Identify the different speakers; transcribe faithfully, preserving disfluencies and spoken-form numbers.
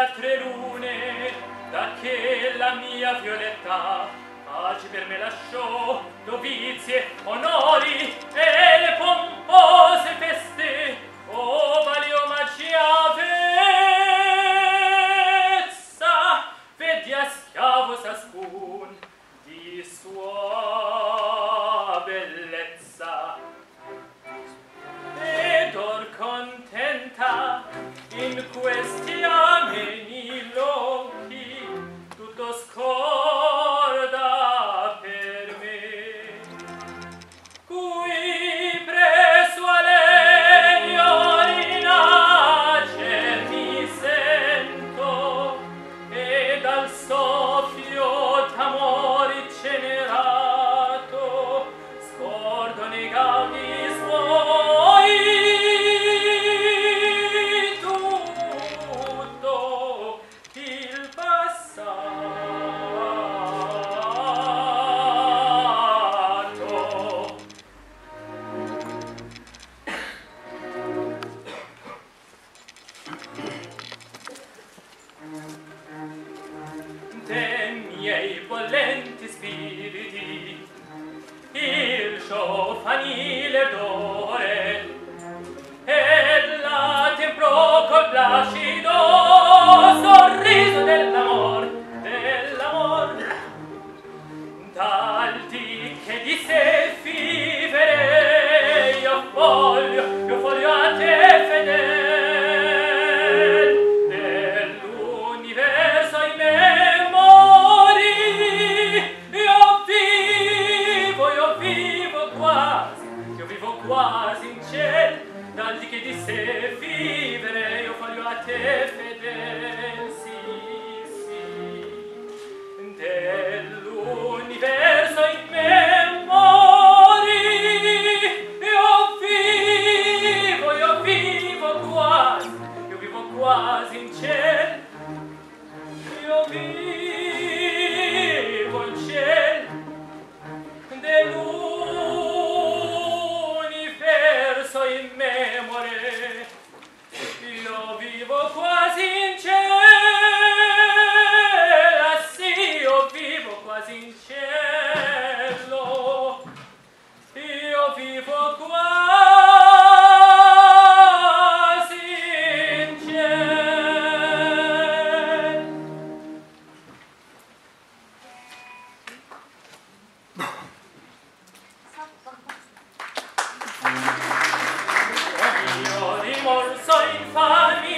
Speaker 1: altre lune, da che la mia violetta pace per me lasciò, dovizie, onori e le pompose feste, o vali omaggi avezza, vedi a schiavo ciascun di sua bellezza. Ed or contenta in questi ameni lochi tutto scorda per me, cui presso a legno rinace mi sento e dal soffio d'amore generato scordo nei gaudi suoi tutto il passato. De miei bollenti spiriti il giovanile d'ore e la temprò col placido sorriso dell'amor, dell'amor, dal di che di sé vivere io voglio, io voglio a te fedel, dell'universo in memori, io vivo, io vivo quasi, io vivo quasi in ciel, dal di che di sé vivere io voglio a te fedel, sì, sì, dell'universo in memori, io vivo, io vivo quasi, io vivo quasi in ciel, io vivo in ciel, dell'universo in memore, io vivo quasi in cielo, ah sì, io vivo quasi in cielo, io vivo quasi in cielo. Io rimorso infami